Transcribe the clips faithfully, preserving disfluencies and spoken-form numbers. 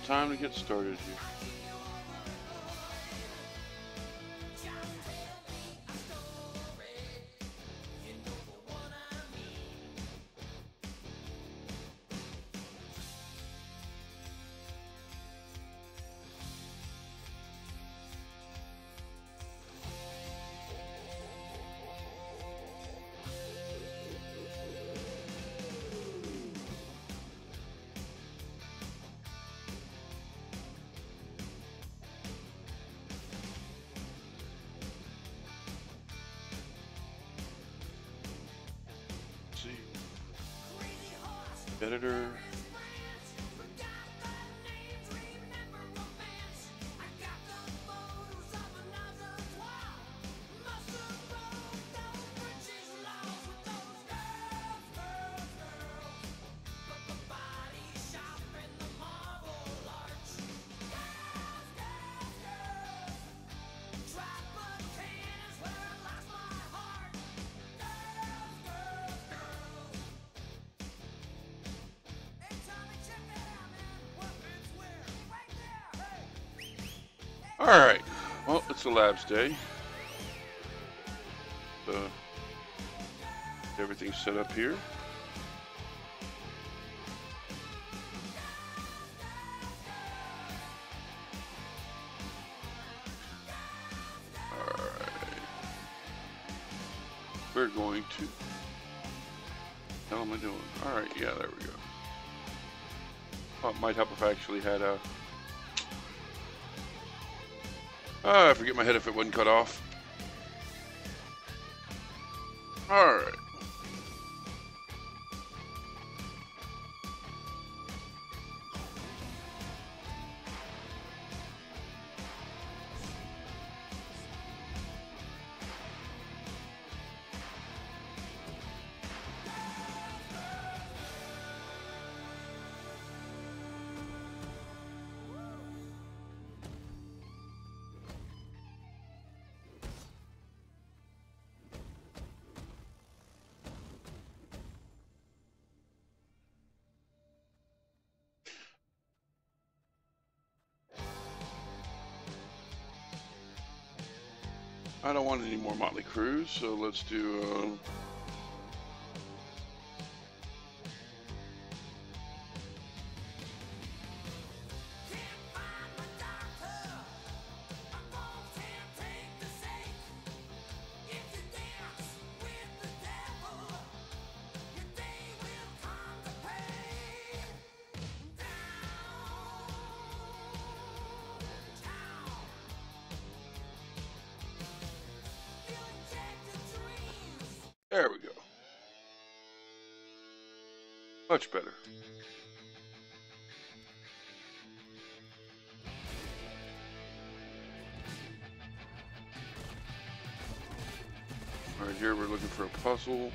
time to get started here. Editor. Alright, well, it's a labs day. So, everything's set up here. Alright. We're going to... How am I doing? Alright, yeah, there we go. Oh, it might help if I actually had a... Oh, I forget my head if it wasn't cut off. Alright. I don't want any more Motley Crues, so let's do um, there we go. Much better. All right, here we're looking for a puzzle.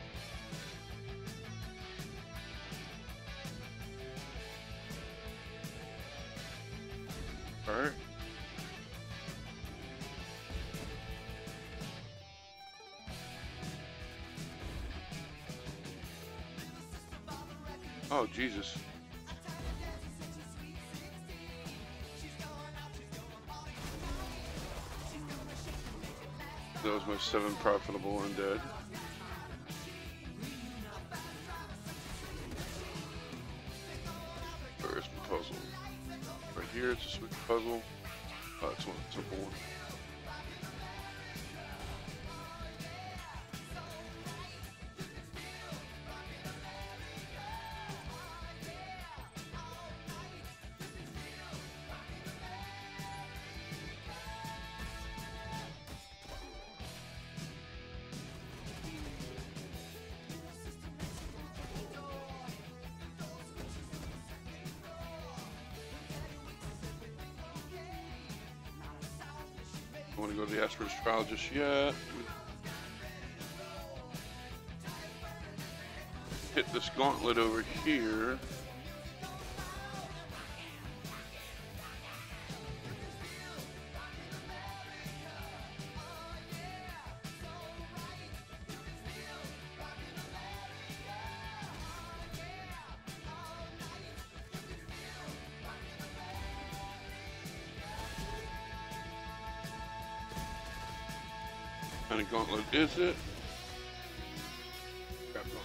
All right. Oh, Jesus. That was my seven profitable undead. Where's my puzzle? Right here, it's a switch puzzle. Oh, it's one simple one. I want to go to the Asperger's trial just yet. Hit this gauntlet over here. kind of gauntlet is it? Trap gauntlet.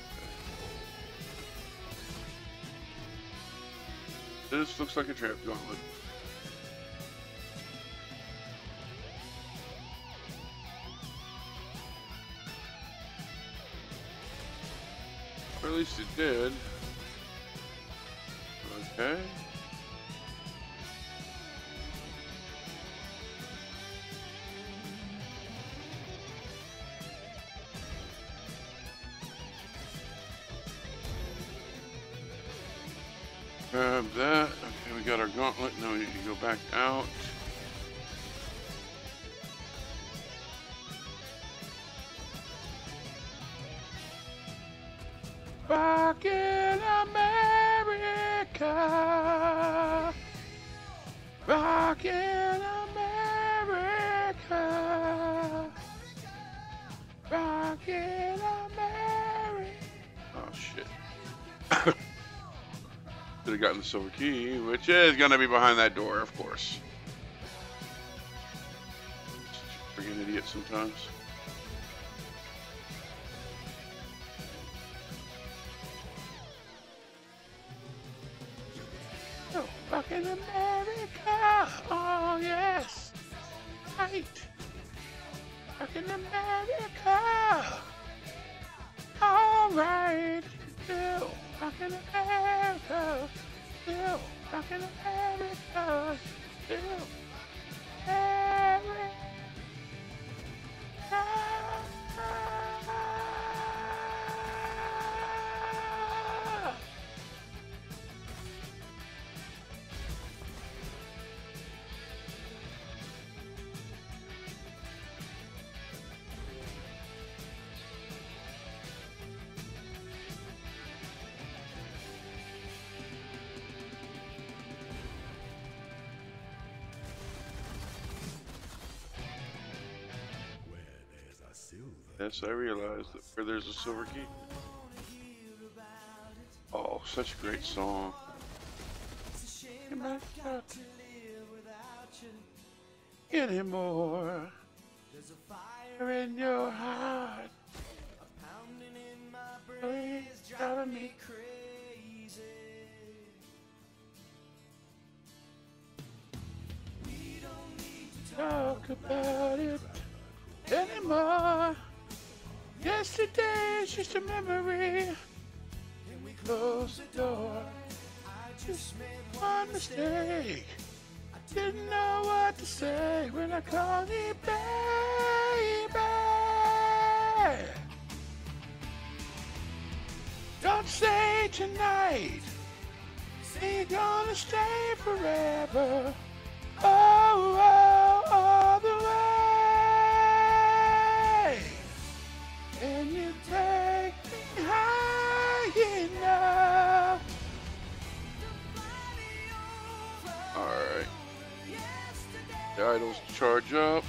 Okay. This looks like a trap gauntlet. Or at least it did. Okay. Grab that. Okay, we got our gauntlet. Now we need to go back out. Back in America. Back in America. Back in America. Oh shit. Should have gotten the silver key, which is gonna be behind that door, of course. Freaking idiot sometimes. Oh, back in America. Oh yes. Right. Back in America. All right. Still back in America. Still back in America. Still America. Yes, I realized that where there's a silver key. Oh, such a great song. Anymore. There's a fire in your heart. A pounding in my brain is driving me crazy. We don't need to talk about it anymore. Yesterday's just a memory. And we close the door. I just made one mistake. I didn't know what to say when I called you baby. Don't say tonight. Say you're gonna stay forever. Oh, oh, all the way. Can you take me high enough? Alright. The idols charge up.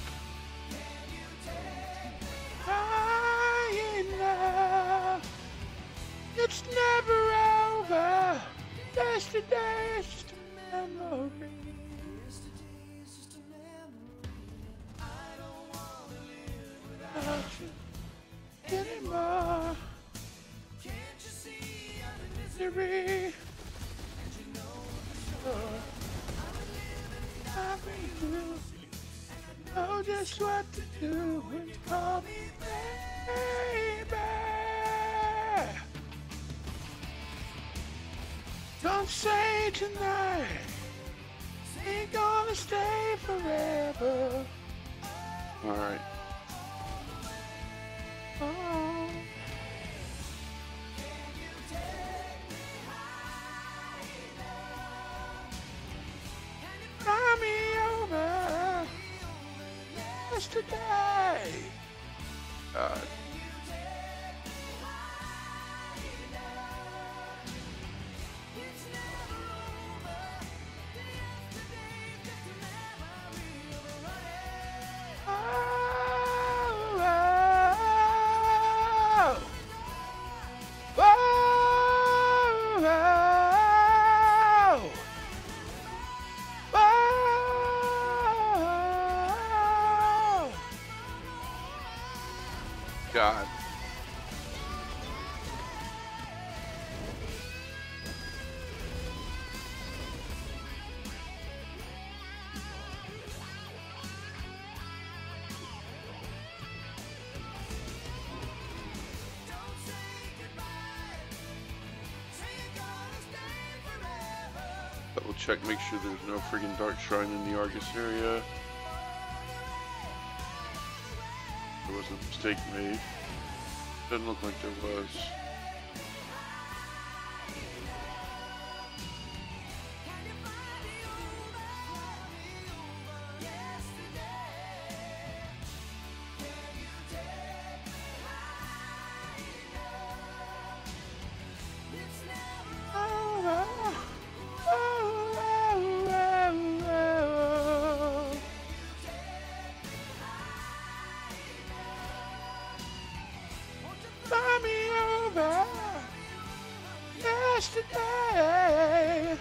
High enough. It's never over. Yesterday's just a memory. Yesterday's just a memory. I don't wanna live without you anymore. Can't you see I'm in misery? And you know for sure I'm living with you. I know just what to do when you call me baby. Don't say tonight. Say you're gonna stay forever. All right. Oh. Can you take me high enough? Can you fly me over yesterday? God. Can you take me high enough? It's never over. Yesterday's just a memory of a running. Oh. God. Double check, make sure there's no friggin' Dark Shrine in the Argus area. There was a mistake made. Doesn't look like there was. Yesterday,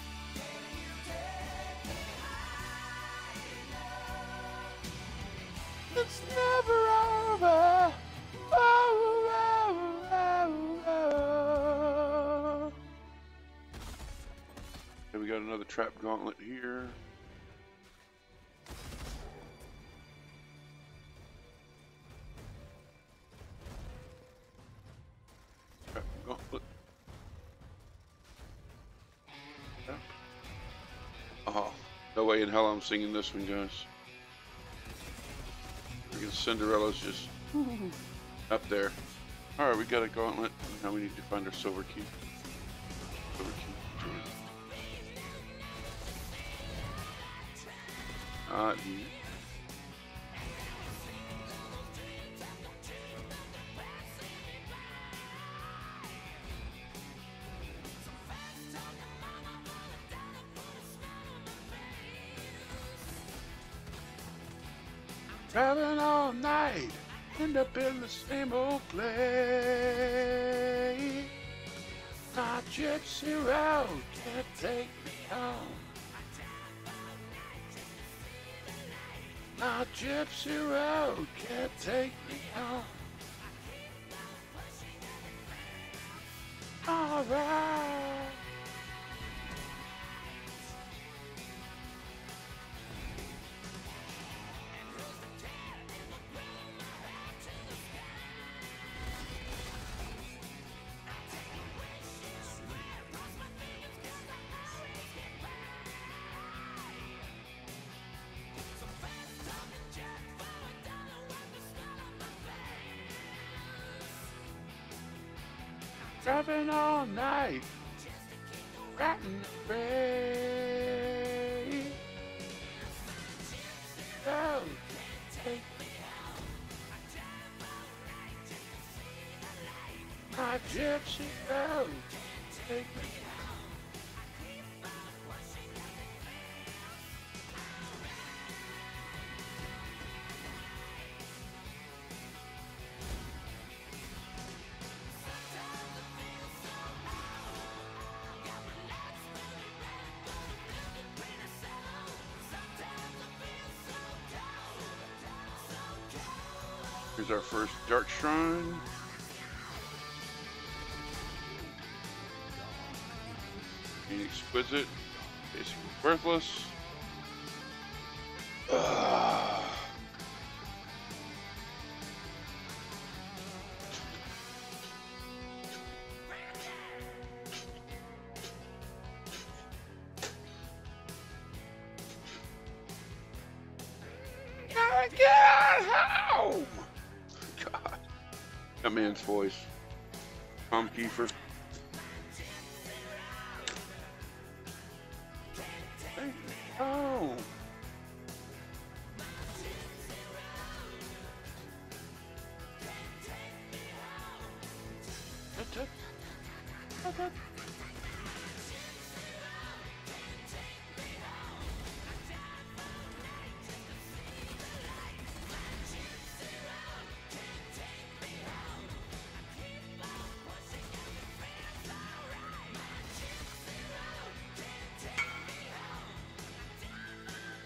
it's never over. Oh, oh, oh, oh. Okay, we got another trap gauntlet here. Trap gauntlet. Oh, no way in hell I'm singing this one, guys. Freaking Cinderella's just up there. Alright, we got a gauntlet. Now we need to find our silver key. Silver key. Not here. Driving all night, end up in the same old place. My gypsy road can't take me home. My gypsy road can't take me home. All right. Driving all night, riding the rain. Oh, take me home. My gypsy road, take me home. Here's our first Dark Shrine. Being exquisite, basically worthless. Ugh. Gotta get home! God. That man's voice. Tom Kiefer. Oh.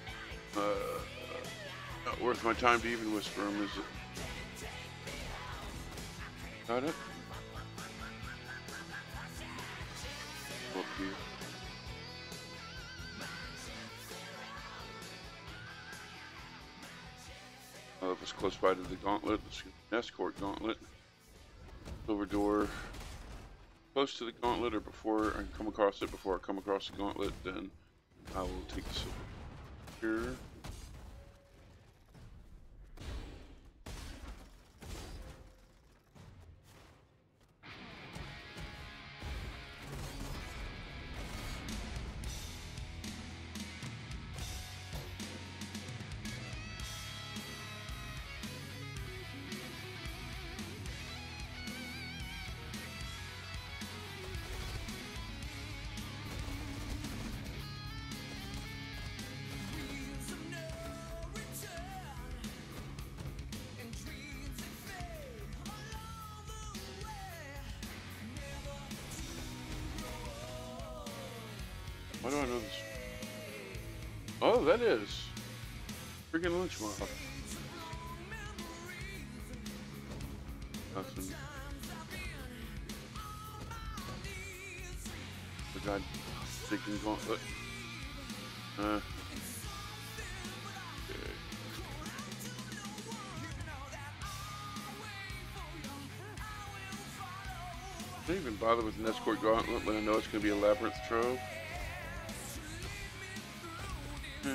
Uh, not worth my time to even whisper them, is it? Got it. Up here. Uh, if it's close by to the gauntlet, let's get an escort gauntlet. Silver door. Close to the gauntlet, or before I come across it, before I come across the gauntlet, then I will take the silver here. Why do I know this? Oh, that is freaking lynch mob. Nothing. The guy taking gauntlet. Uh. Okay. I don't even bother with an escort gauntlet when I know it's going to be a labyrinth trove. Hmm.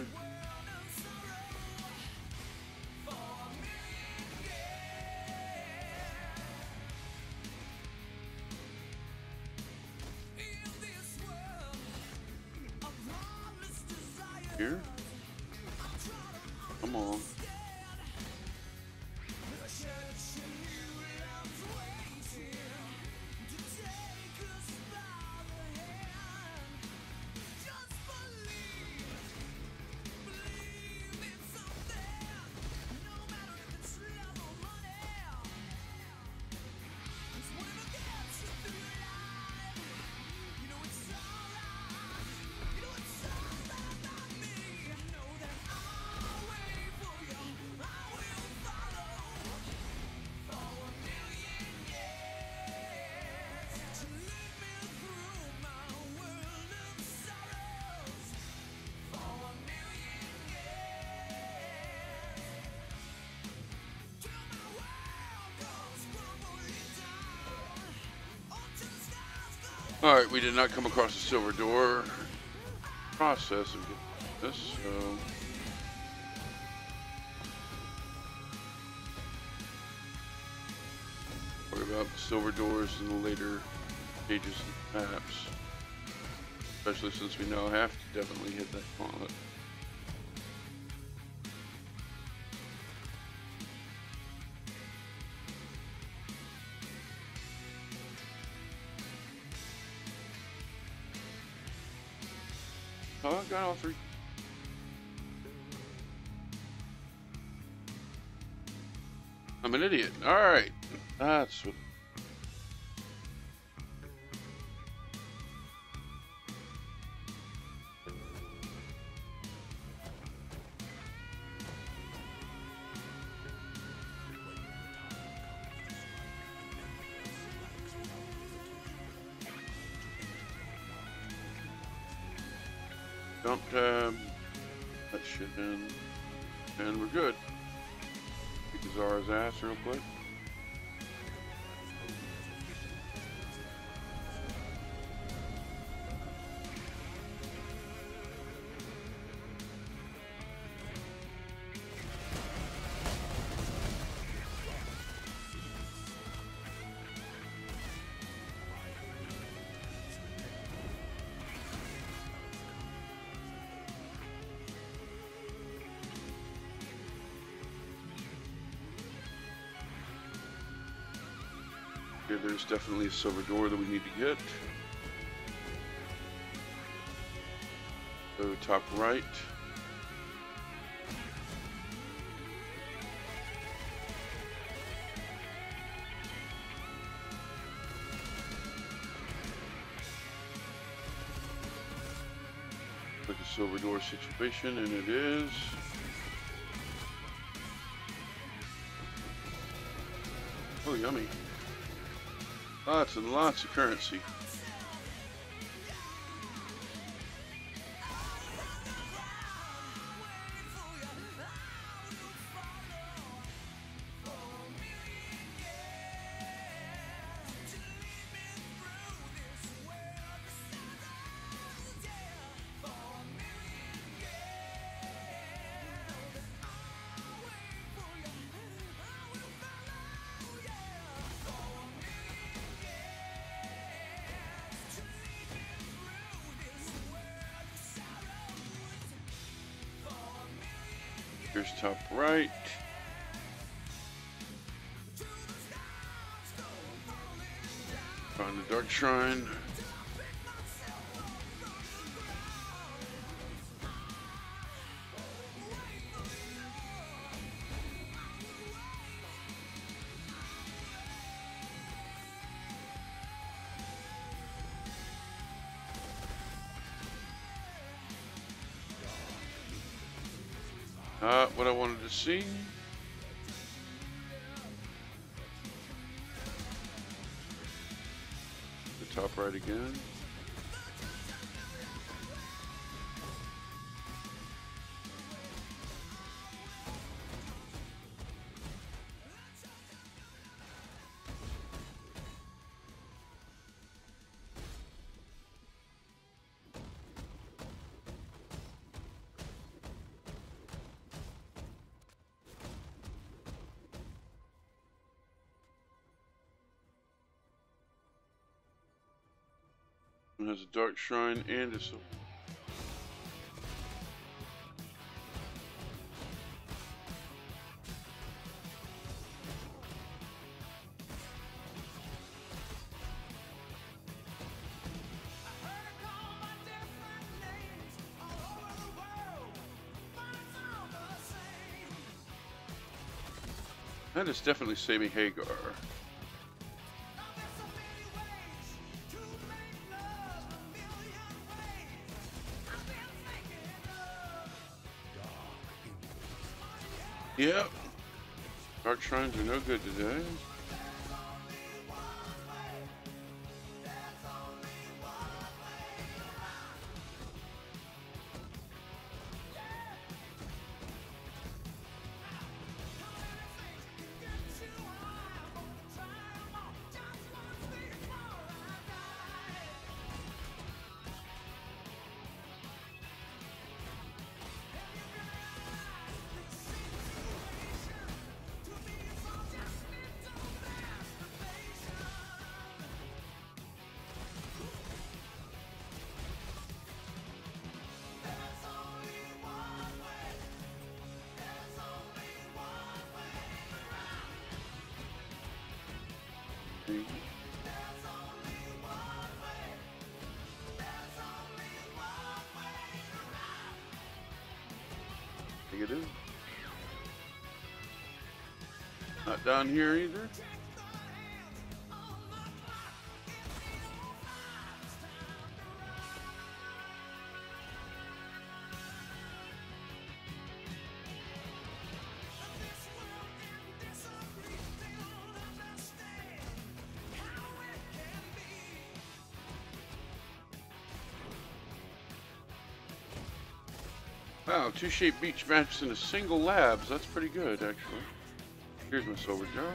Here? Come on. Alright, we did not come across a silver door process of getting this, so worry about the silver doors in the later pages of the maps. Especially since we now have to definitely hit that gauntlet. Oh, I got all three. I'm an idiot. Alright. That's what. Jump tab, that shit in, and we're good. Kick Zara's ass real quick. Here, there's definitely a silver door that we need to get. Go top right. Like a silver door situation, and it is. Oh, yummy. Lots and lots of currency. Here's top right. Find the dark shrine. Uh, what I wanted to see. The top right again. It has a dark shrine and a silver. That is definitely Sammy Hagar. Yep. Dark shrines are no good today. Think it is. Not down here either. Wow, two shape beach maps in a single labs. That's pretty good, actually. Here's my silver jar.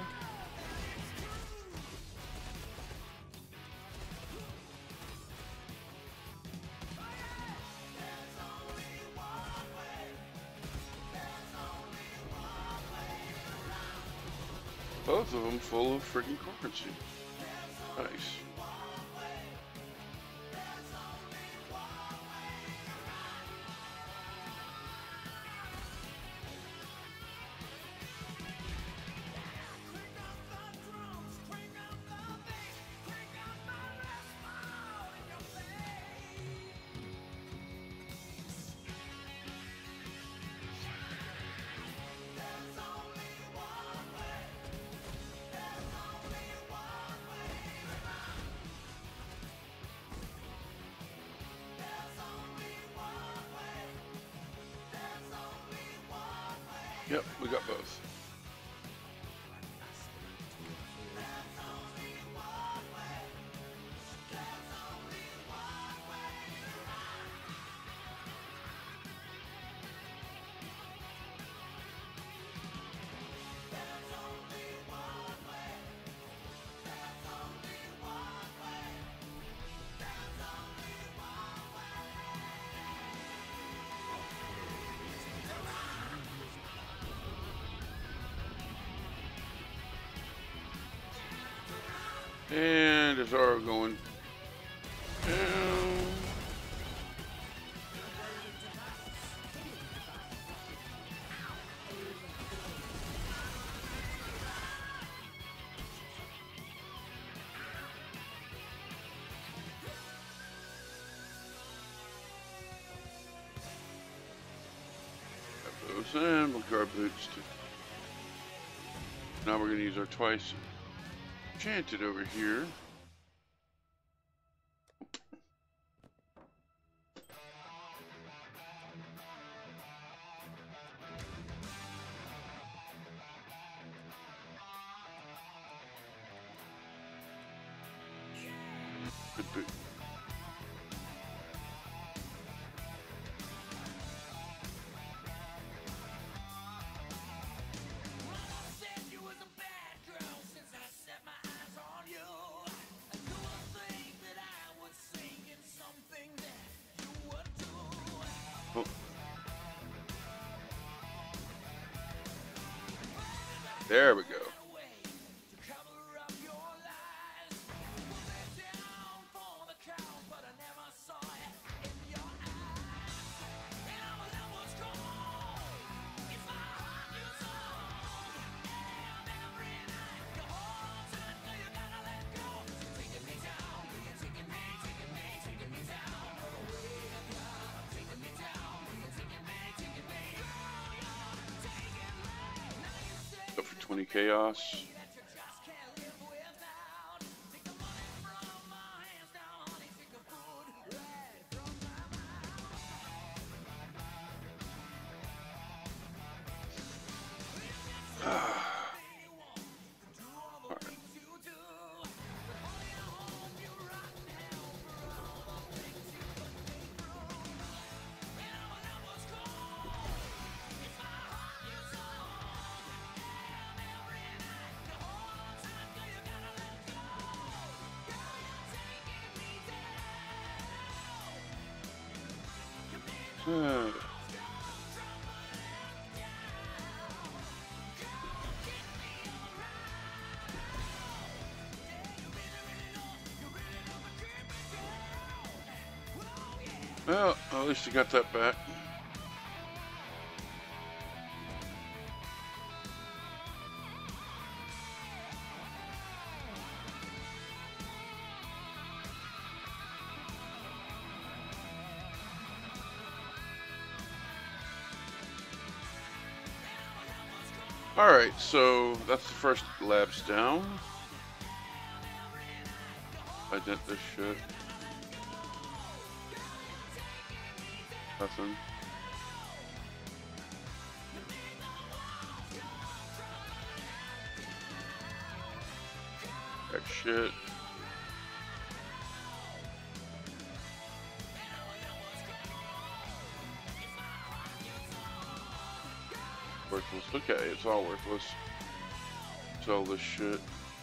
Both of them full of freaking currency. Nice. Yep, we got both. And is Zoro going down? And we'll guard boots too. Now we're going to use our twice enchanted over here. Good boot. There we go. Go for twenty chaos. Uh. Well, at least you got that back. Alright, so that's the first labs down. I did this shit. Nothing. That shit. Worthless. Okay, it's all worthless. Sell this shit.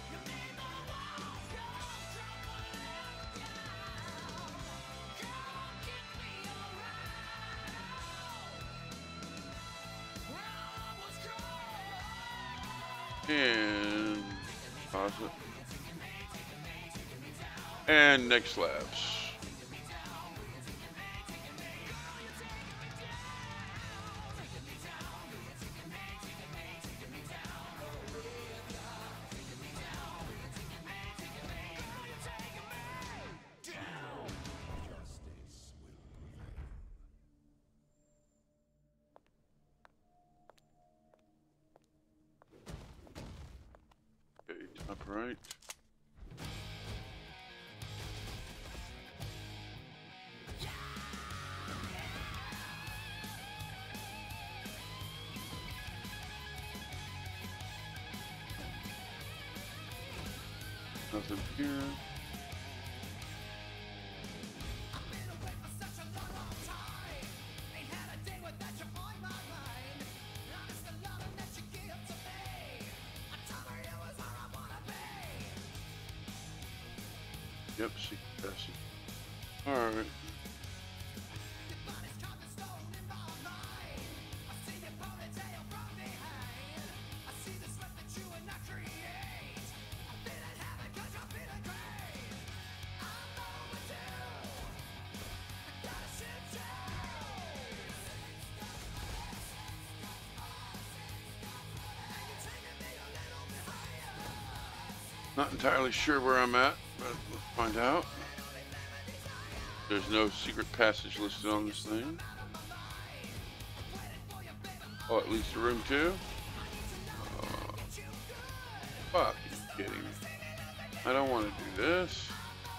And pause it. And next labs. Upright. Nothing here. Yep, see, that's it. Alright. Not entirely sure where I'm at, but let's find out. There's no secret passage listed on this thing. Oh, it leads to room two? Uh, fuck, you kidding me? I don't want to do this.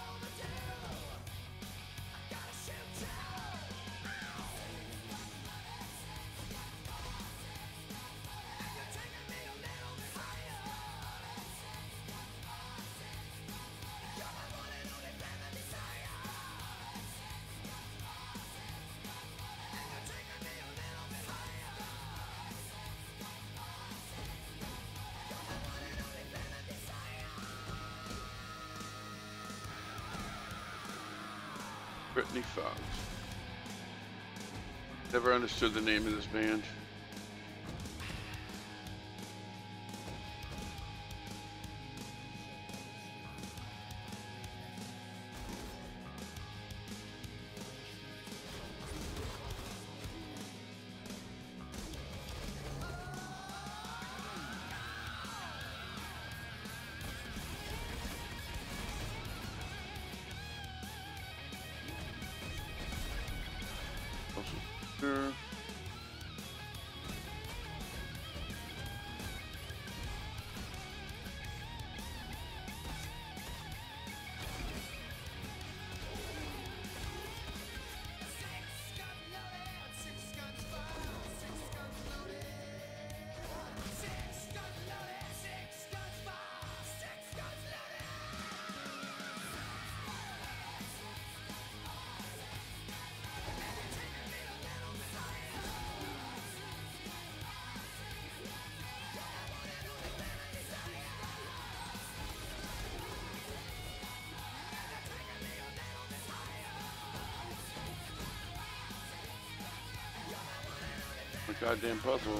Brittany Fox. Never understood the name of this band. Sure. A goddamn puzzle.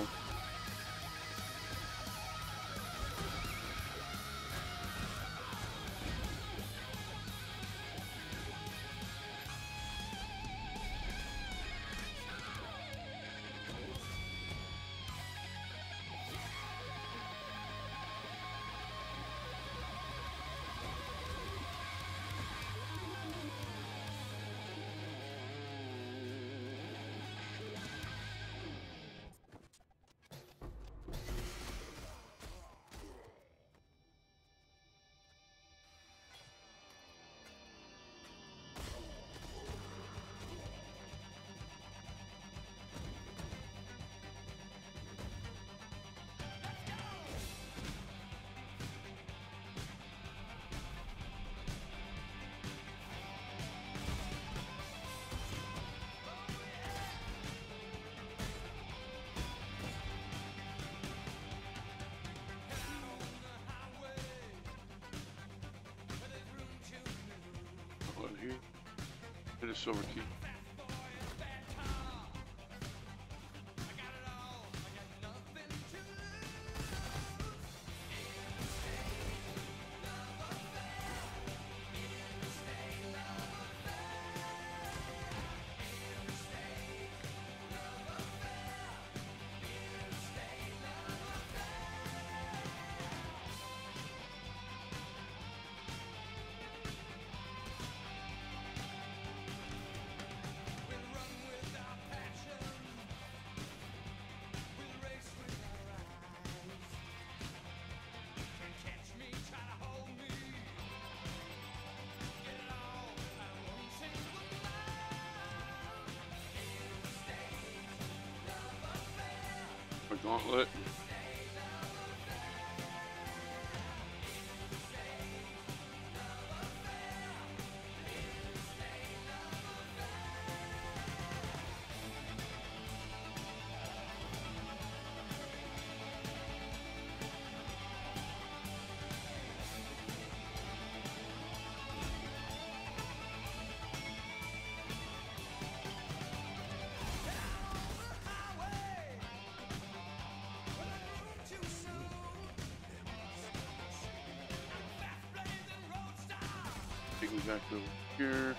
Here. Hit a silver key. A gauntlet. Take me back over here.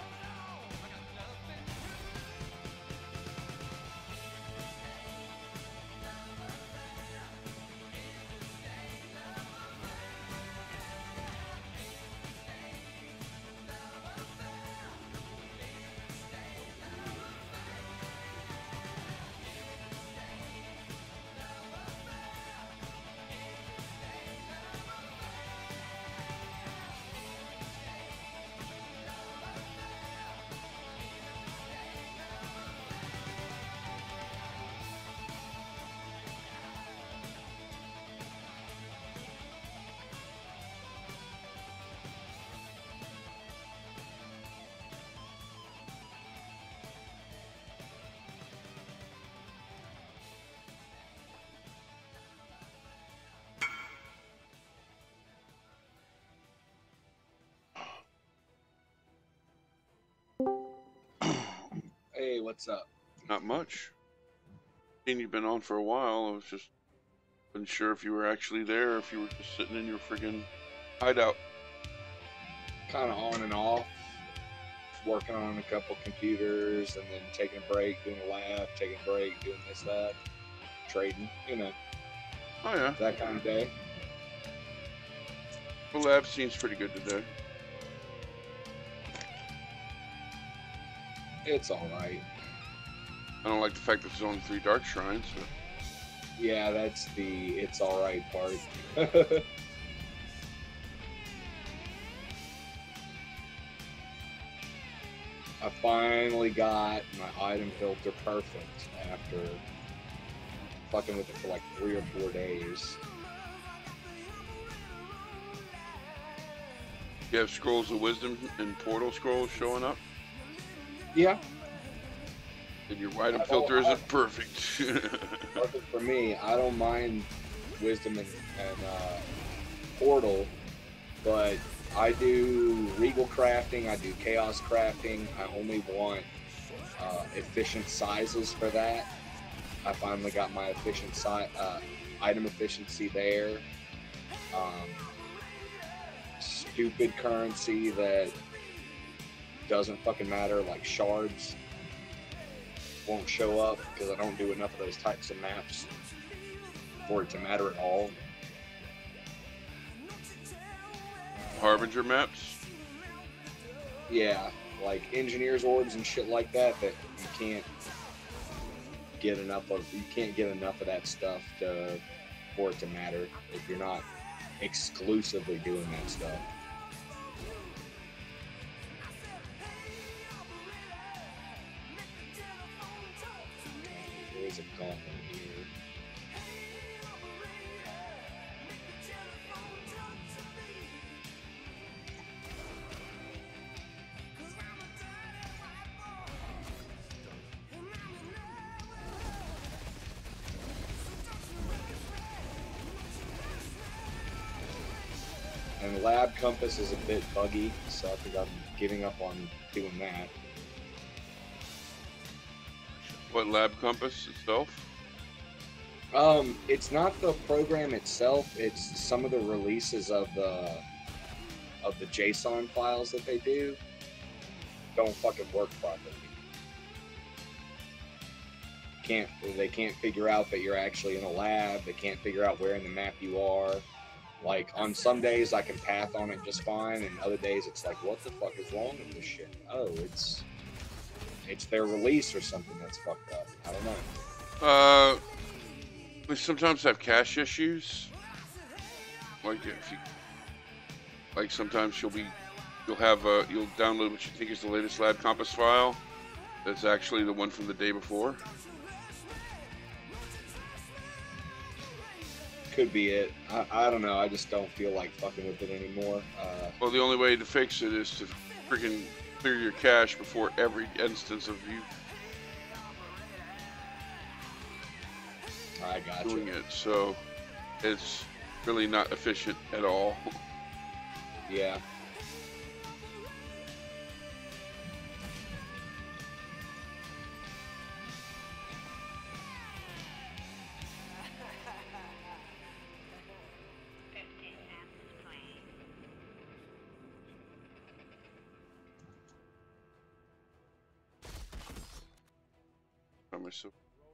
Hey, what's up? Not much. Seen you've been on for a while. I was just wasn't sure if you were actually there, or if you were just sitting in your friggin' hideout. Kind of on and off. Working on a couple computers, and then taking a break, doing a lab, taking a break, doing this, that, trading. You know. Oh yeah. That kind of day. The lab seems pretty good today. It's all right. I don't like the fact that there's only three dark shrines. But... Yeah, that's the it's all right part. I finally got my item filter perfect after fucking with it for like three or four days. You have scrolls of wisdom and portal scrolls showing up? Yeah. And your item filter isn't perfect. Perfect for me. I don't mind wisdom and, and uh, portal, but I do regal crafting, I do chaos crafting. I only want uh, efficient sizes for that. I finally got my efficient si uh, item efficiency there. Um, stupid currency that doesn't fucking matter, like shards, won't show up because I don't do enough of those types of maps for it to matter at all. Harbinger maps? Yeah, like engineers orbs and shit like that that you can't get enough of. You can't get enough of that stuff to for it to matter if you're not exclusively doing that stuff. There is a gauntlet here. And Lab Compass is a bit buggy, so I think I'm giving up on doing that. What, Lab Compass itself? Um, it's not the program itself, it's some of the releases of the of the JSON files that they do don't fucking work properly. Can't they can't figure out that you're actually in a lab, they can't figure out where in the map you are. Like, on some days I can path on it just fine, and other days it's like, what the fuck is wrong with this shit? Oh, it's it's their release or something that's fucked up. I don't know. Uh, they sometimes have cache issues. Like if you, like sometimes you'll be, you'll have uh, you'll download what you think is the latest Lab Compass file. That's actually the one from the day before. Could be it. I, I don't know. I just don't feel like fucking with it anymore. Uh, Well, the only way to fix it is to freaking clear your cache before every instance of you I got doing you. it. So it's really not efficient at all. Yeah. By myself.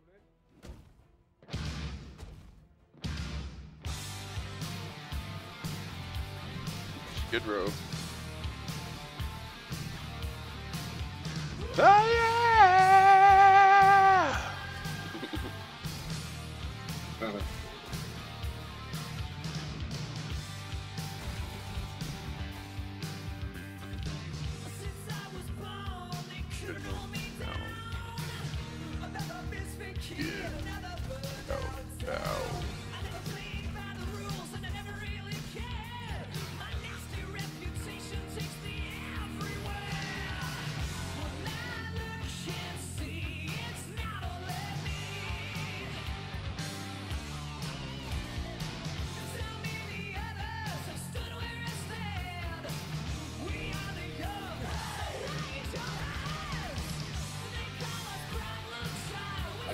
Skid Row. Oh yeah!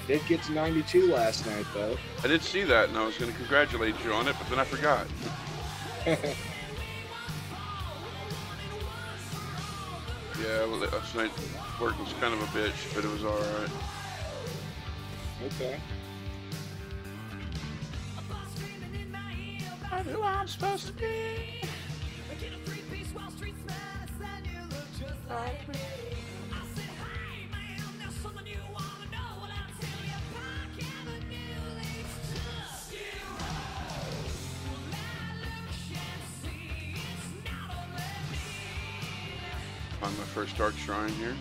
Did get to ninety-two last night, though. I did see that, and I was going to congratulate you on it, but then I forgot. Yeah, well, last night work was kind of a bitch, but it was all right. Okay. I know I'm supposed to be. On my first dark shrine here.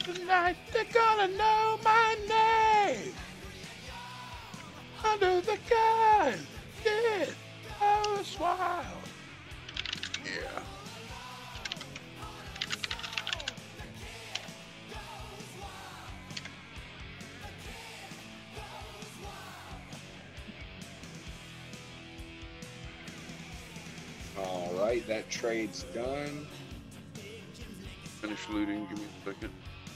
Tonight they're gonna know my name. Under the gun, yeah, I was wild. Yeah. All right, that trade's done. Finish looting. Give me a second.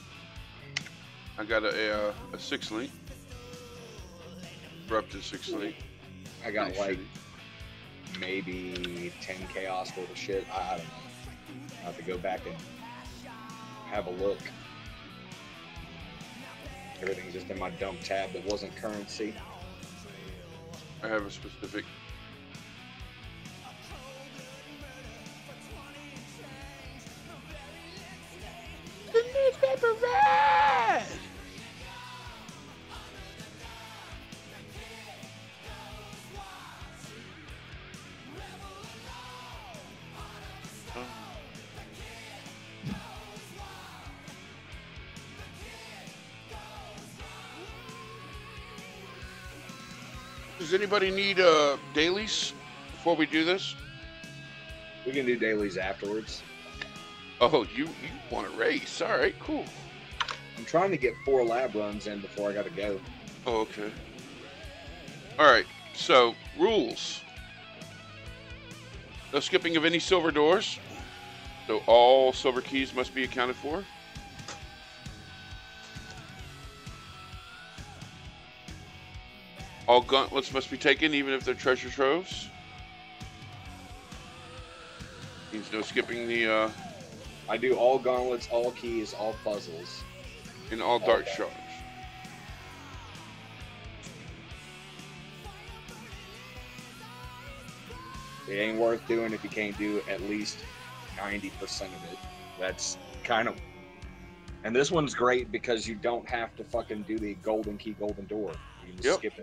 I got a, a, a six link. We're up to six link. I got Pretty like shitty. maybe ten chaos worth of shit. I, I don't know. I have to go back and have a look. Everything's just in my dump tab that wasn't currency. I have a specific. The newspaper red! Does anybody need uh, dailies before we do this? We can do dailies afterwards. Oh, you, you want to race. All right, cool. I'm trying to get four lab runs in before I gotta go. Oh, okay. All right, so rules. No skipping of any silver doors. So all silver keys must be accounted for. All gauntlets must be taken, even if they're treasure troves. Means no skipping the, uh... I do all gauntlets, all keys, all puzzles. in all dark shards. It ain't worth doing if you can't do at least ninety percent of it. That's kind of... And this one's great because you don't have to fucking do the golden key, golden door. You can just Yep. skip it.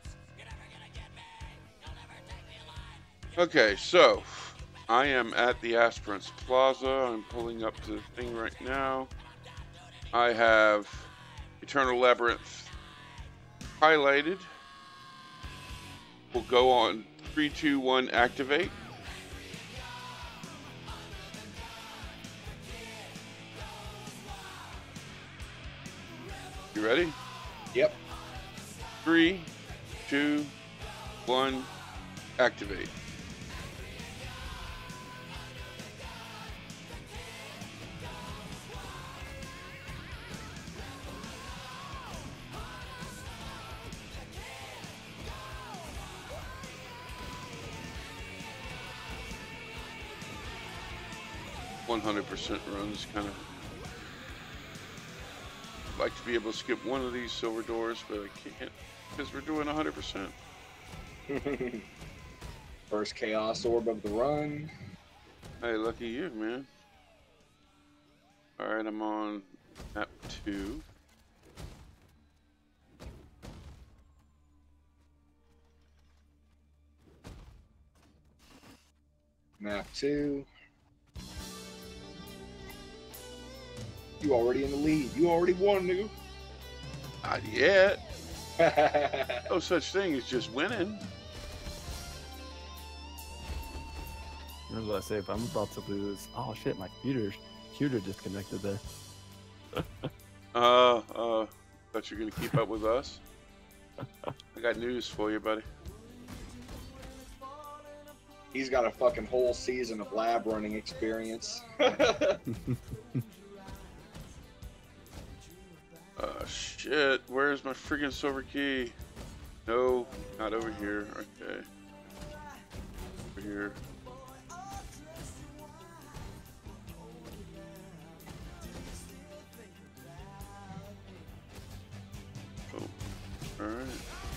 Okay, so I am at the Aspirants Plaza. I'm pulling up the thing right now. I have Eternal Labyrinth highlighted. We'll go on three, two, one, activate. You ready? Yep. Three, two, one, activate. one hundred percent runs kind of like to be able to skip one of these silver doors, but I can't because we're doing one hundred percent. First chaos orb of the run. Hey, lucky you, man. Alright, I'm on map two. Map two. You already in the lead. You already won, nigga. Not yet. No such thing as just winning. I was about to say, if I'm about to lose, oh shit, my computer, computer disconnected there. Uh, uh, thought you were gonna keep up with us. I got news for you, buddy. He's got a fucking whole season of lab running experience. Uh, shit. Where's my freaking silver key? No, not over here. Okay. Over here. Oh, alright.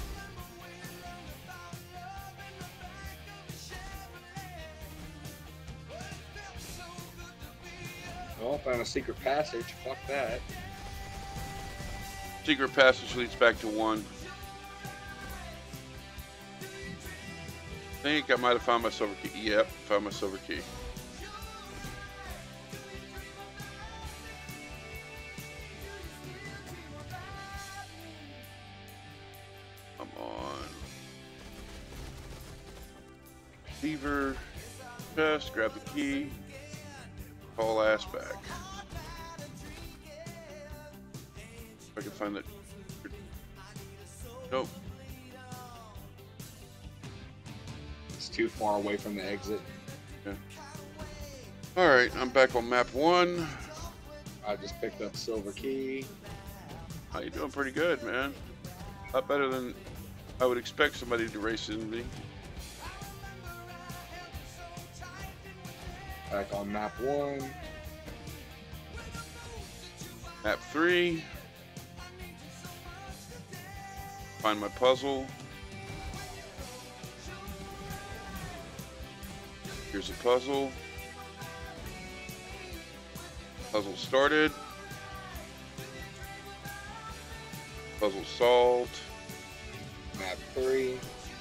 Well, found a secret passage. Fuck that. Secret passage leads back to one. I think I might have found my silver key. Yep, found my silver key. Lever, chest, grab the key, haul ass back. If I can find that. Nope. It's too far away from the exit. Yeah. All right, I'm back on map one. I just picked up silver key. How you doing? Pretty good, man. A lot better than I would expect somebody to race in me. Back on map one. Map three. Find my puzzle. Here's a puzzle. Puzzle started. Puzzle solved. Map three.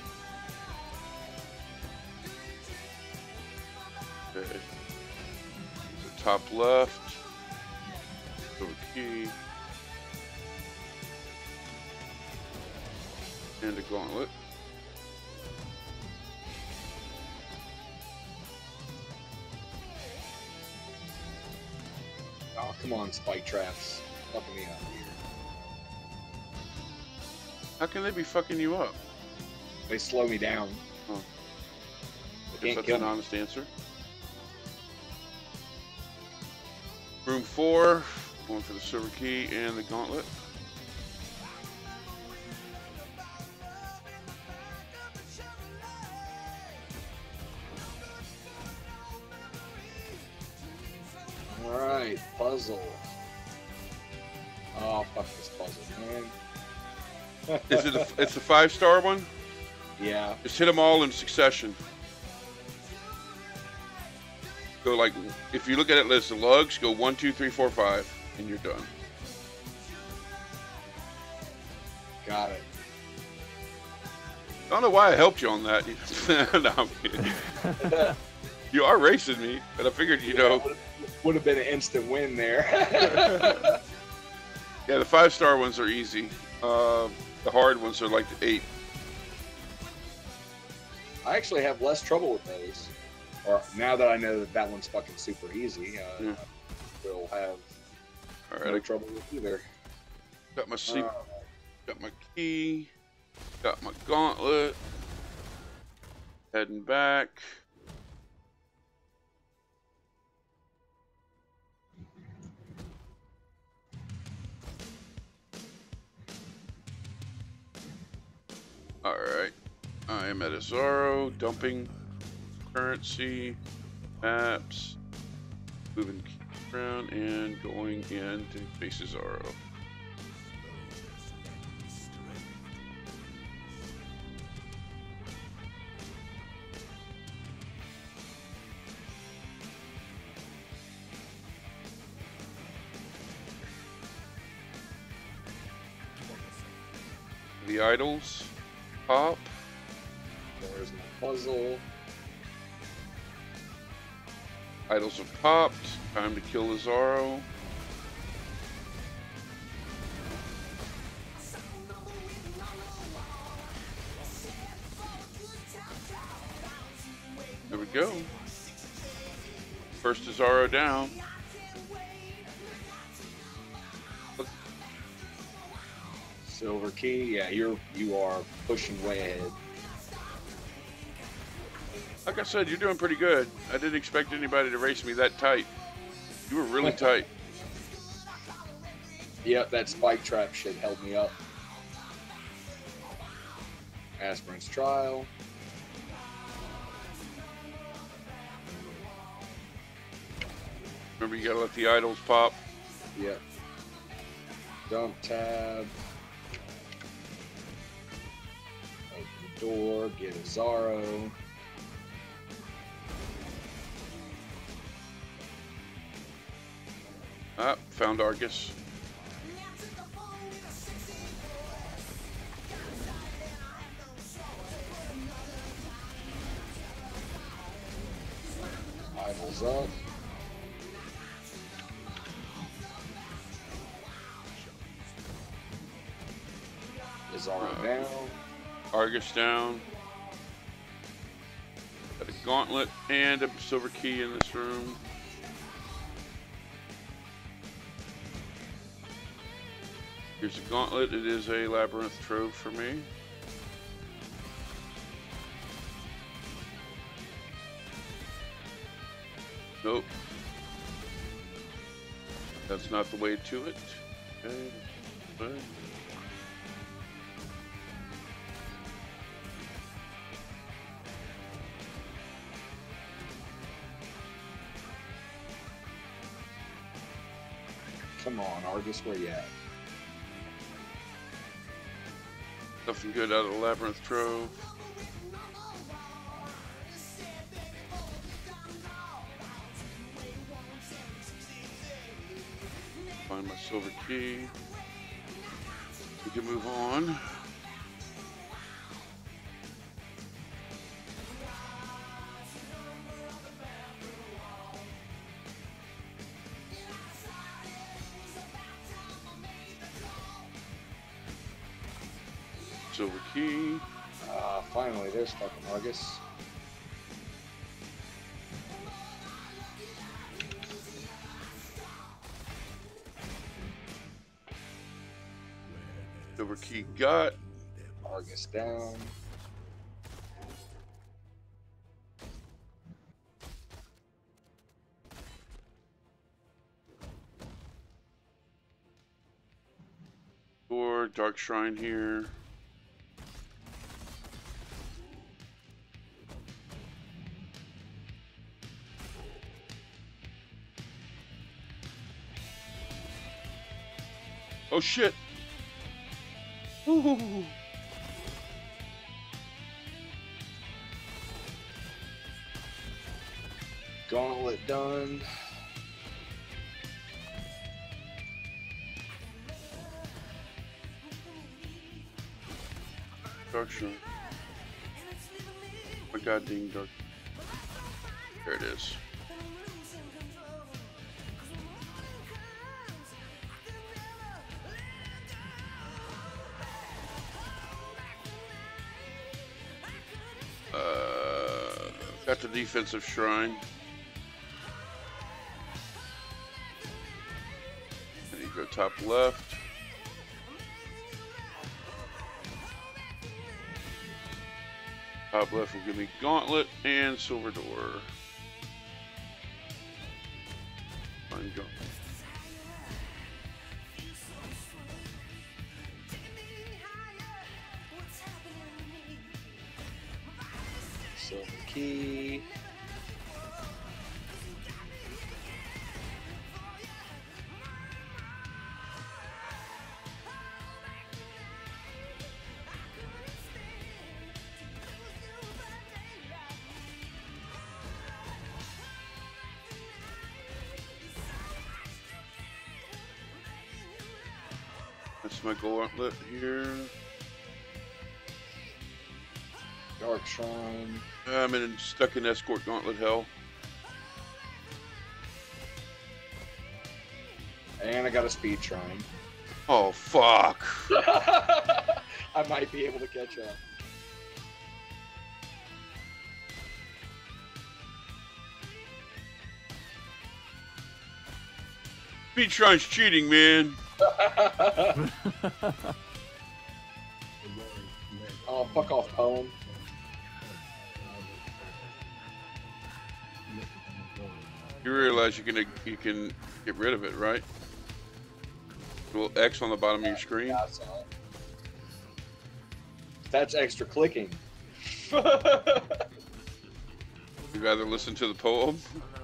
Okay. The top left. Silver key. And a gauntlet. Oh, come on, spike traps. Fucking me up here. How can they be fucking you up? They slow me down. Oh. I They guess can't that's kill an me. honest answer. Room four, going for the silver key and the gauntlet. Alright, puzzle. Oh, fuck this puzzle, man. Is it? A, it's the five star one. Yeah. Just hit them all in succession. Go like, if you look at it, list the lugs. Go one, two, three, four, five, and you're done. Got it. I don't know why I helped you on that. No, I'm kidding. You are racing me, but I figured, you know. Would have been an instant win there. Yeah, the five star ones are easy. Uh, the hard ones are like the eight. I actually have less trouble with those. Or now that I know that that one's fucking super easy, uh, Yeah. I will have All right, no I trouble with either. got my sleep, Uh, got my key, got my gauntlet. Heading back. All right, I am at Azaro, dumping currency, maps, moving around, and going into base Azaro. The idols pop. There's my puzzle. Idols have popped. Time to kill Azaro. There we go. First Azaro down. Look, Silver key. Yeah, you're you are pushing way ahead. like I said, you're doing pretty good. I didn't expect anybody to race me that tight. You were really tight. Yep, that spike trap shit held me up. Aspirin's trial. Remember, you gotta let the idols pop. Yep. Dump tab. Open the door. Get a Zaro. Ah, found Argus. Idols up. Zaro Uh, down. Argus down. Gotta gauntlet and a silver key in this room. Here's a gauntlet. It is a labyrinth trove for me. Nope. That's not the way to it. Okay. Good. Come on, Argus, where you at? Nothing good out of the labyrinth trove. Find my silver key. We can move on. Silver key. Uh, finally, there's fucking Argus. Silver key got. Argus down. Or Dark Shrine here. Oh shit! Ooh. Gauntlet done. Dark Shrine. My god dang dark. There it is. Uh, got the defensive shrine. And you go top left. Top left will give me gauntlet and silver door. Find gauntlet. Silver key. That's my gauntlet here. Dark Shrine. I'm in stuck in escort gauntlet hell. And I got a speed shrine. Oh fuck! I might be able to catch up. Speed shrine's cheating, man. Oh, fuck off, poem. You realize you can you can get rid of it, right? A little X on the bottom of your screen. Yeah, I saw it. That's extra clicking. You'd rather listen to the poem?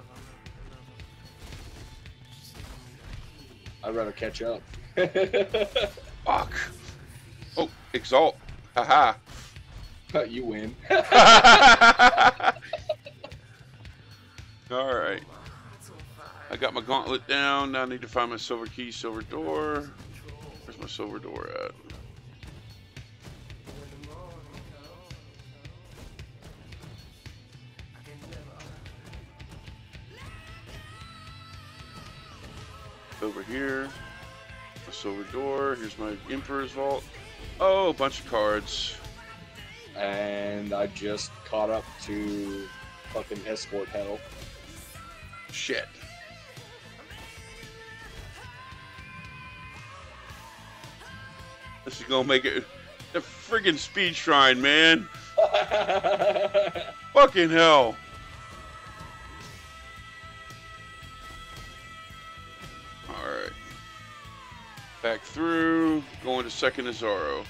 I'd rather catch up. Fuck. Oh, exalt. Haha. You win. Alright. I got my gauntlet down. Now I need to find my silver key, silver door. Where's my silver door at? Over here. A silver door. Here's my Emperor's Vault. Oh, a bunch of cards. And I just caught up to fucking escort hell. Shit. This is gonna make it the friggin' speed shrine, man. Fucking hell. Alright. Back through, going to second Azaro.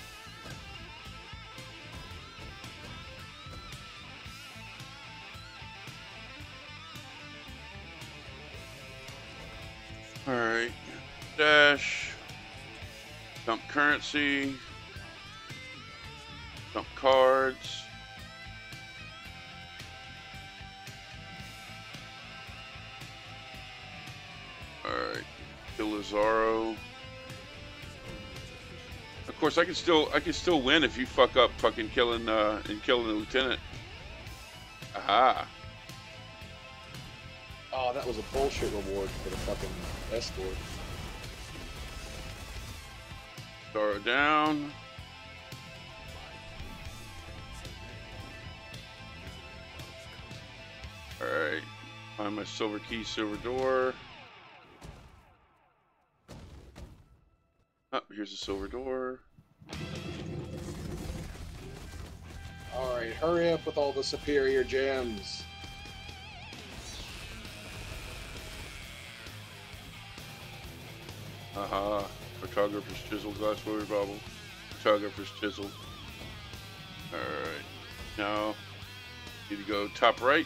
Alright. Dash. Dump currency. Dump cards. Alright. Kill Azaro. Of course I can still I can still win if you fuck up fucking killing uh and killing the lieutenant. Aha. Oh, that was a bullshit reward for the fucking escort. Azaro down. Alright. Find my silver key, silver door. Oh, here's a silver door. Alright, hurry up with all the superior gems. Aha. Photographer's chisel, glass water bubble. Photographer's chisel. Alright. Now, need to go top right.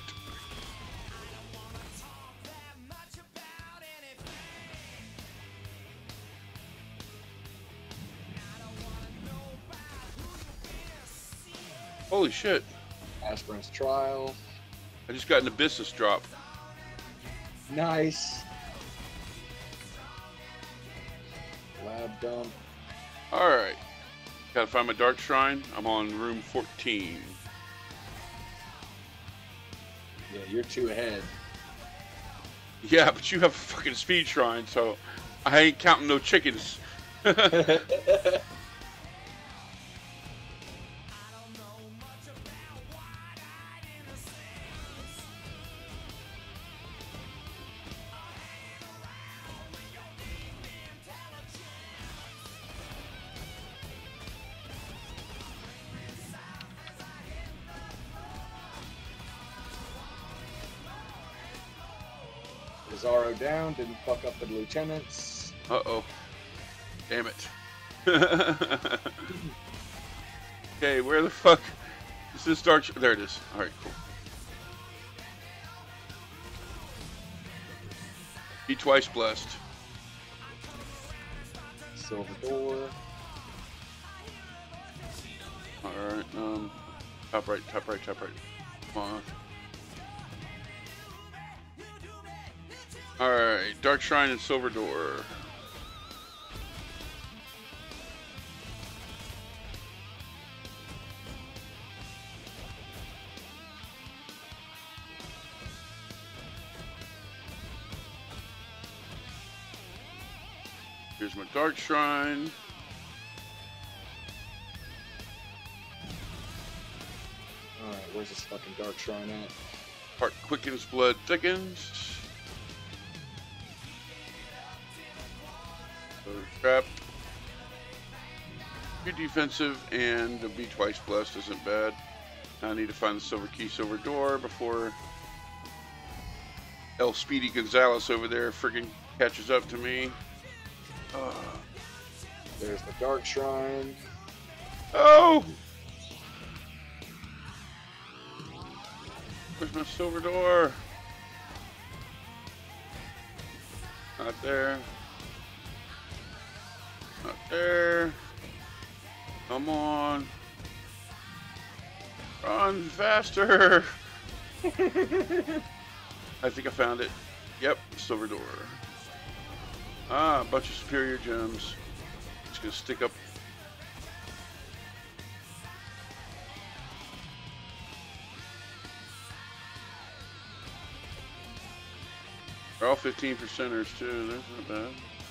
Holy shit. Aspirant's trial. I just got an Abyssus drop. Nice. Lab dump. Alright. Gotta find my dark shrine. I'm on room fourteen. Yeah, you're two ahead. Yeah, but you have a fucking speed shrine, so I ain't counting no chickens. Azaro down, didn't fuck up the lieutenants. Uh-oh. Damn it. Okay, where the fuck is this dark... Sh there it is. Alright, cool. Be twice blessed. Silver door. Alright, um... top right, top right, top right. Come on. Alright, Dark Shrine and Silver Door. Here's my Dark Shrine. Alright, where's this fucking Dark Shrine at? Heart quickens, blood thickens. Trap. Be defensive and be twice blessed isn't bad. I need to find the silver key, silver door before El Speedy Gonzalez over there friggin' catches up to me. Uh, There's the Dark Shrine. oh! Where's my silver door? Not there. Not there. Come on. Run faster. I think I found it. Yep, silver door. Ah, a bunch of superior gems. Just gonna stick up. They're all fifteen percenters too. That's not bad.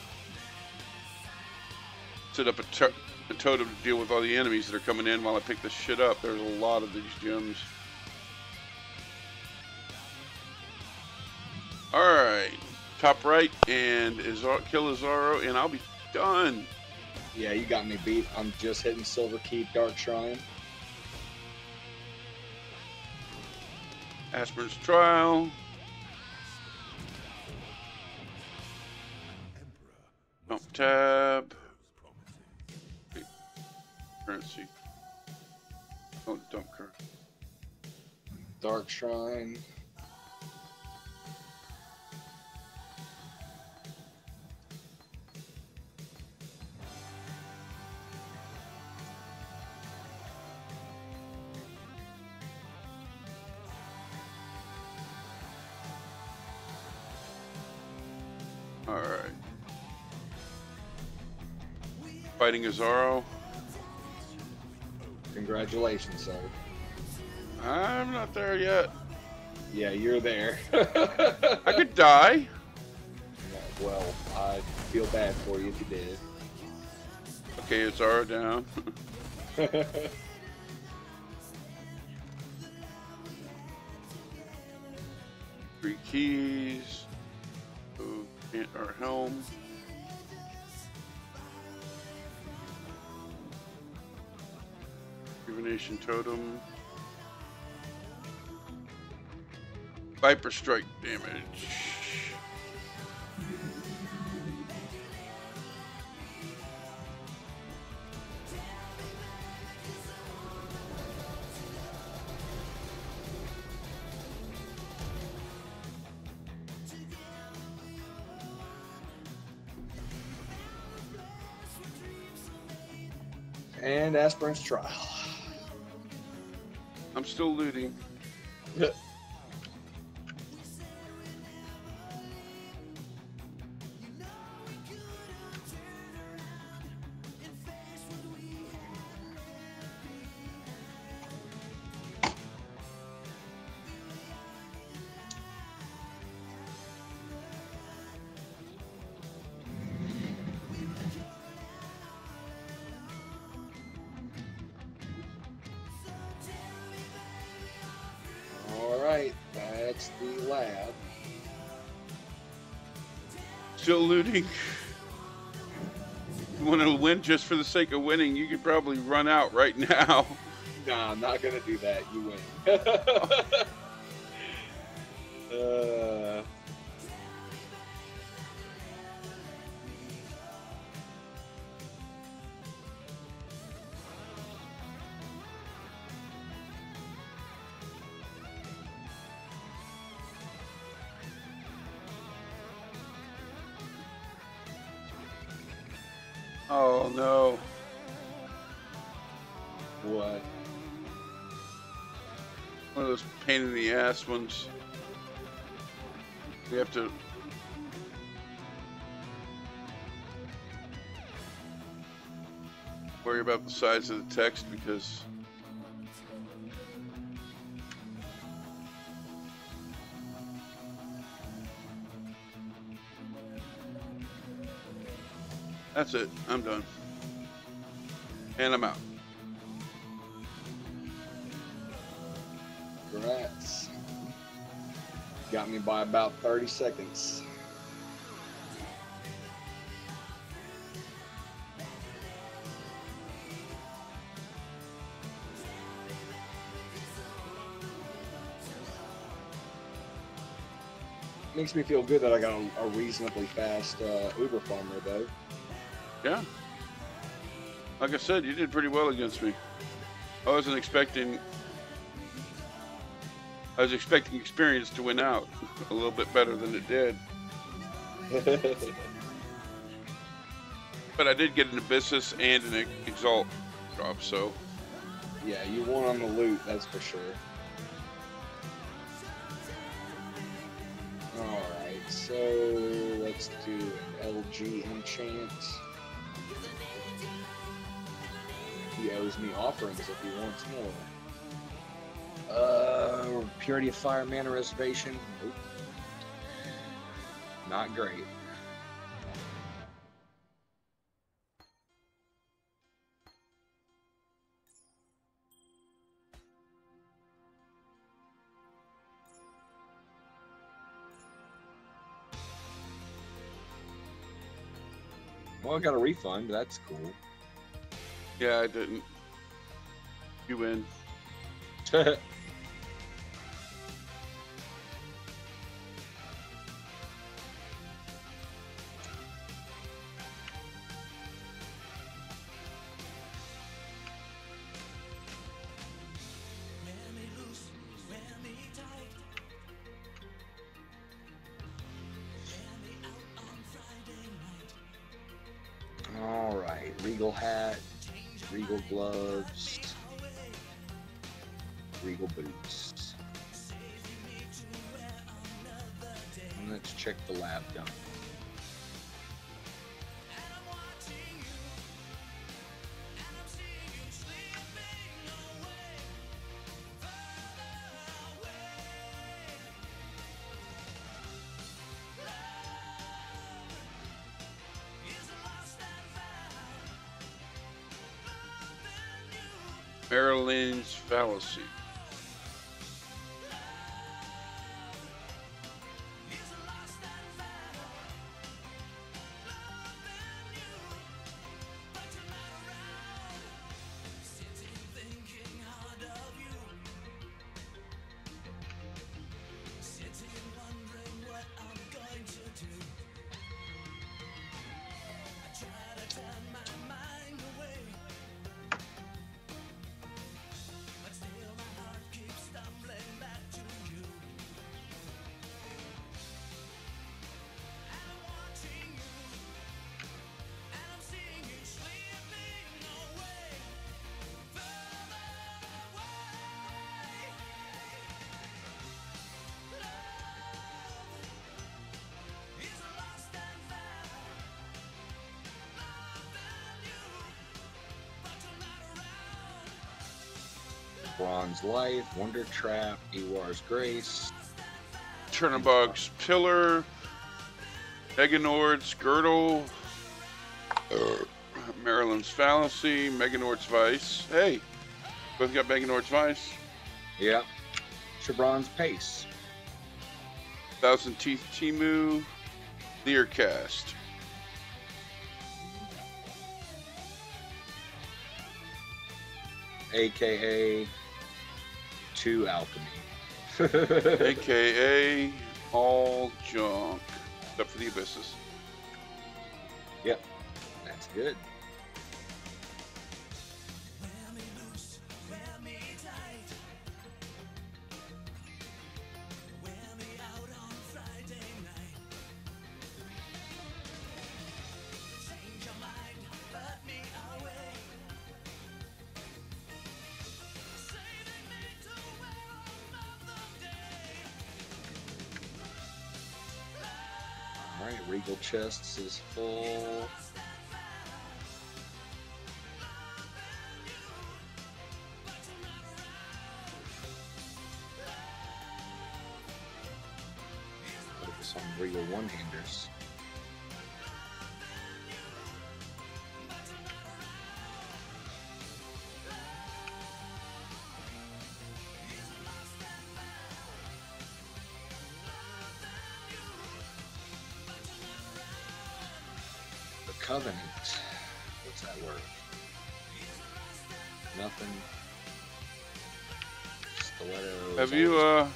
Set up a, to a totem to deal with all the enemies that are coming in while I pick this shit up. There's a lot of these gems. top right and Izar kill Izaro, and I'll be done. Yeah, you got me beat. I'm just hitting Silver Keep, Dark Shrine. Aspirant's Trial. Dump tab. Wait. Currency. Oh, dump currency. Dark Shrine. Alright. Fighting Izaro. Congratulations, sir. I'm not there yet. Yeah, you're there. I could die. Well, I feel bad for you if you did. Okay, Izaro down. Three keys. Oh, and our helm. Rejuvenation totem. Viper strike damage. And Aspirant's Trial. I'm still looting. Alright, that's the lab. Still looting. You want to win just for the sake of winning, you could probably run out right now. Nah, I'm not gonna do that. You win. uh... Oh no. What? One of those pain in the ass ones. We have to worry about the size of the text because that's it. I'm done. And I'm out. Congrats. Got me by about thirty seconds. Makes me feel good that I got a, a reasonably fast uh, Uber farmer, though. Yeah. Like I said, you did pretty well against me. I wasn't expecting... I was expecting experience to win out a little bit better than it did. But I did get an Abyssus and an Exalt drop, so... Yeah, you won on the loot, that's for sure. Alright, so let's do an L G enchant. He owes me offerings if he wants more. Uh, Purity of Fire mana reservation. Nope. Not great. Well, I got a refund. That's cool. Yeah, I didn't. You win. All right, Regal hat, Regal gloves, Regal boots. And let's check the lab done. Maryland's fallacy. Bronze Life, Wonder Trap, Ewar's Grace, Chernobog's Pillar, Meganord's Girdle, uh, Maryland's Fallacy, Meganord's Vice. Hey, both got Meganord's Vice. Yep. Chevron's Pace. Thousand Teeth Timu, Learcast. A K A two Alchemy. A K A all junk, except for the Abysses. Yep, that's good. Alright, Regal Chests is full. Focus on Regal one-handers. Covenant. What's that word? Nothing. Stiletto. Have you uh,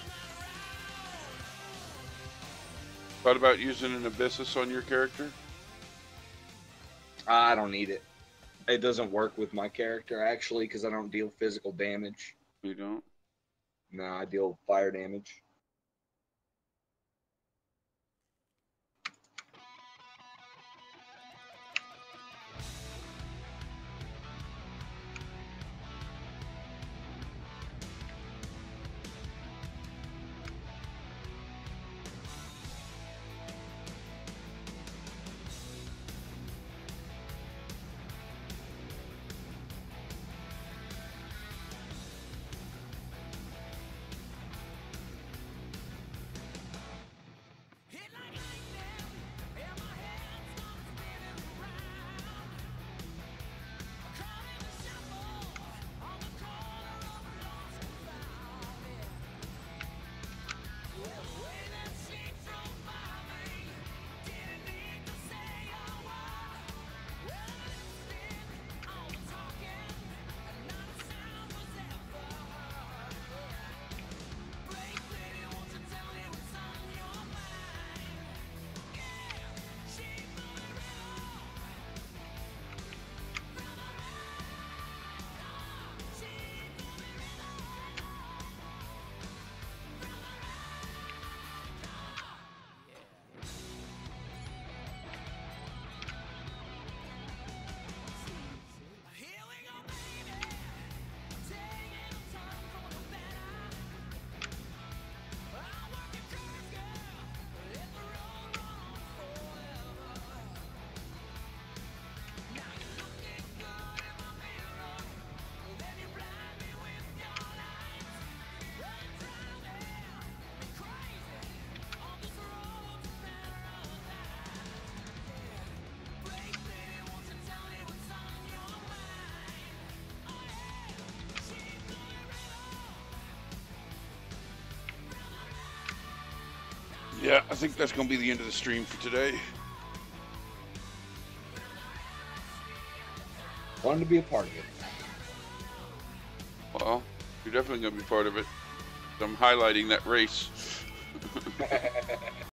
thought about using an Abyssus on your character? I don't need it. It doesn't work with my character actually because I don't deal physical damage. You don't? No, I deal fire damage. Yeah, I think that's going to be the end of the stream for today. Wanted to be a part of it. Well, you're definitely going to be part of it. I'm highlighting that race.